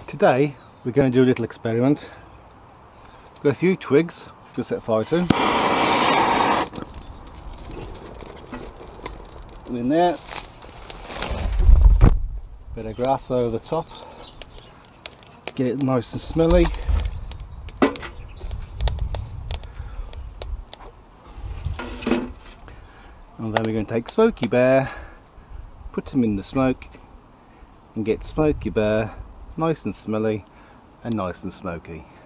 Today we're going to do a little experiment. We've got a few twigs to set fire to. Put in there. Bit of grass over the top. Get it nice and smelly. And then we're going to take Smokey Bear, put him in the smoke, and get Smokey Bear nice and smelly and nice and smoky.